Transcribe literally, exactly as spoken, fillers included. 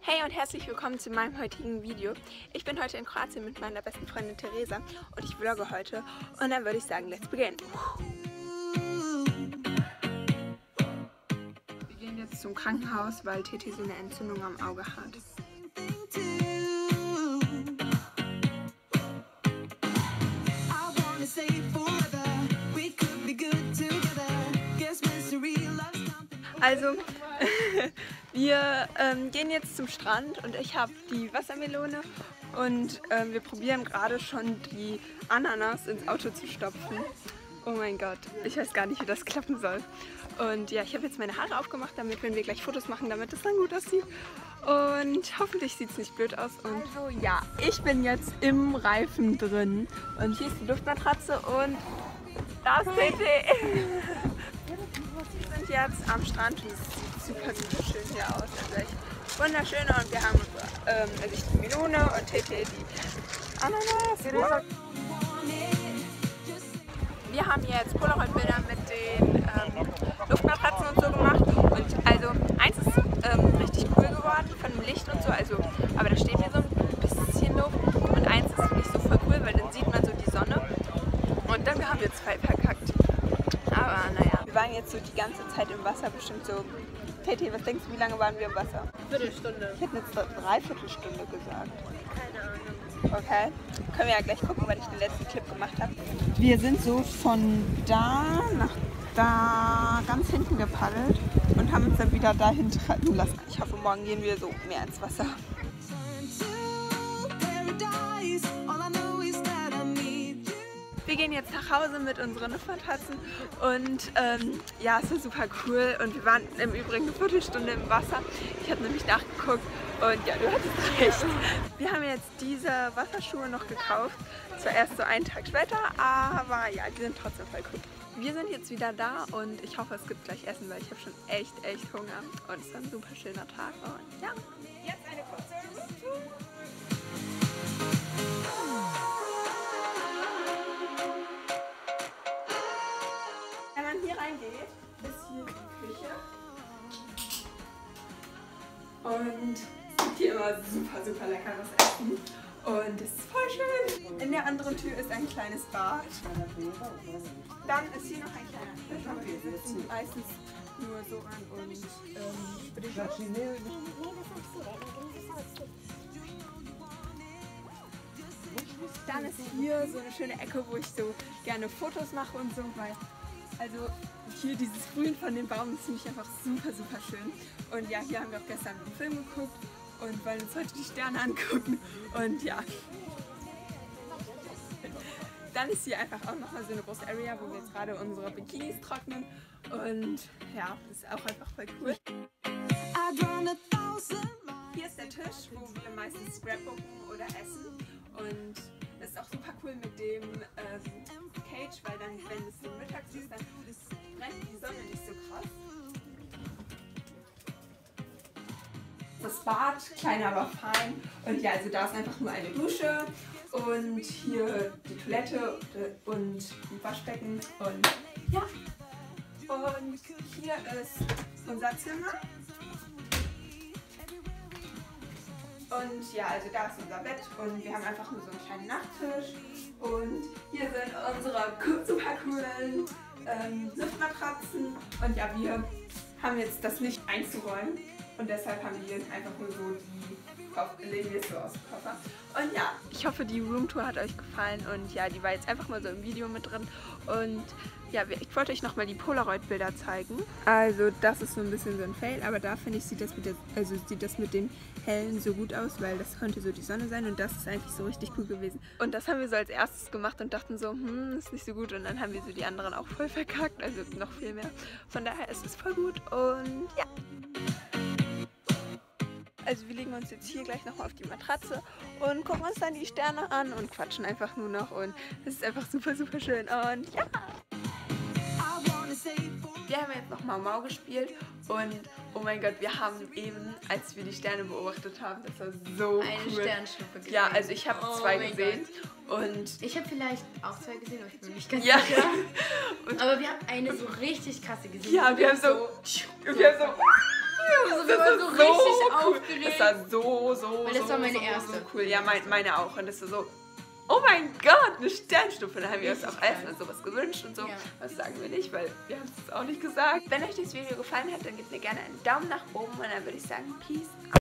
Hey und herzlich willkommen zu meinem heutigen Video. Ich bin heute in Kroatien mit meiner besten Freundin Theresa und ich vlogge heute und dann würde ich sagen, let's begin. Wir gehen jetzt zum Krankenhaus, weil Titi so eine Entzündung am Auge hat. Also, wir ähm, gehen jetzt zum Strand und ich habe die Wassermelone und ähm, wir probieren gerade schon die Ananas ins Auto zu stopfen. Oh mein Gott, ich weiß gar nicht, wie das klappen soll. Und ja, ich habe jetzt meine Haare aufgemacht, damit, wenn wir gleich Fotos machen, damit es dann gut aussieht. Und hoffentlich sieht es nicht blöd aus. Und also ja, ich bin jetzt im Reifen drin und hier ist die Luftmatratze und da ist Titi. Wir sind jetzt am Strand und es sieht super, super schön hier aus. Also echt wunderschön und wir haben ähm, also ich die Melone und Tete die Ananas. Wir haben jetzt Polaroid-Bilder mit den ähm, Luftmatratzen und so gemacht und also eins ist ähm, richtig cool geworden von dem Licht und so, also aber da steht mir so ein bisschen Luft und eins ist nicht so voll cool, weil dann sieht man so die Sonne und dann haben wir zwei verkackt. Aber naja, wir waren jetzt so die ganze Zeit im Wasser, bestimmt so. Tete, was denkst du, wie lange waren wir im Wasser? Viertelstunde. Ich hätte jetzt eine Dreiviertelstunde gesagt. Keine Ahnung. Okay, können wir ja gleich gucken, weil ich den letzten Clip gemacht habe. Wir sind so von da nach da ganz hinten gepaddelt und haben uns dann wieder dahin treiben lassen. Ich hoffe, morgen gehen wir so mehr ins Wasser. Wir gehen jetzt nach Hause mit unseren Luftmatratzen und ähm, ja, es war super cool und wir waren im Übrigen eine Viertelstunde im Wasser. Ich habe nämlich nachgeguckt und ja, du hattest recht. Wir haben jetzt diese Wasserschuhe noch gekauft, zwar erst so einen Tag später, aber ja, die sind trotzdem voll cool. Wir sind jetzt wieder da und ich hoffe, es gibt gleich Essen, weil ich habe schon echt, echt Hunger und es war ein super schöner Tag und ja, jetzt eine kurze Roomtour. Hier reingeht, ist hier die Küche und es gibt hier immer super, super leckeres Essen und es ist voll schön. In der anderen Tür ist ein kleines Bad. Dann ist hier noch ein kleiner Tisch, aber wir sitzen meistens nur so an und ähm, bitte schön. Dann ist hier so eine schöne Ecke, wo ich so gerne Fotos mache und so, weil also hier dieses Grün von dem Baum ist finde ich einfach super, super schön. Und ja, hier haben wir auch gestern einen Film geguckt und wollen uns heute die Sterne angucken. Und ja. Dann ist hier einfach auch nochmal so eine große Area, wo wir jetzt gerade unsere Bikinis trocknen. Und ja, das ist auch einfach voll cool. Hier ist der Tisch, wo wir meistens scrapbooken oder essen. Und das ist auch super cool mit dem ähm, Cage, weil dann, wenn es so mittags ist, dann brennt die Sonne nicht so krass. Das Bad, klein aber fein. Und ja, also da ist einfach nur eine Dusche und hier die Toilette und ein Waschbecken und ja. Und hier ist unser Zimmer. Und ja, also da ist unser Bett und wir haben einfach nur so einen kleinen Nachttisch. Und hier sind unsere super coolen ähm, Luftmatratzen. Und ja, wir haben jetzt das nicht einzuräumen. Und deshalb haben wir einfach nur so die Kopf legen wir es so aus dem Koffer. Und ja, ich hoffe, die Roomtour hat euch gefallen. Und ja, die war jetzt einfach mal so im Video mit drin. Und ja, ich wollte euch nochmal die Polaroid-Bilder zeigen. Also das ist so ein bisschen so ein Fail, aber da finde ich, sieht das, mit der, also sieht das mit dem Hellen so gut aus, weil das könnte so die Sonne sein und das ist eigentlich so richtig cool gewesen. Und das haben wir so als erstes gemacht und dachten so, hm, ist nicht so gut und dann haben wir so die anderen auch voll verkackt, also noch viel mehr. Von daher ist es voll gut und ja. Also wir legen uns jetzt hier gleich nochmal auf die Matratze und gucken uns dann die Sterne an und quatschen einfach nur noch und es ist einfach super, super schön und ja. Wir haben jetzt noch Mau Mau gespielt und oh mein Gott, wir haben eben, als wir die Sterne beobachtet haben, das war so Eine cool. Sternschnuppe gesehen. Ja, also ich habe oh zwei gesehen Gott. und ich habe vielleicht auch zwei gesehen, aber ich bin nicht ganz ja. sicher. Aber wir haben eine so richtig krasse gesehen. Ja, wir haben so, so, wir haben so Also, wir waren so richtig cool. aufgeregt. Das war so, so, Weil das so, war meine so, erste. so cool. Ja, mein, meine auch. Und das war so, oh mein Gott, eine Sternstufe. Da haben wir uns auch erstmal sowas gewünscht und so. Ja. Das sagen wir nicht, weil wir haben es auch nicht gesagt. Wenn euch das Video gefallen hat, dann gebt mir gerne einen Daumen nach oben und dann würde ich sagen, Peace.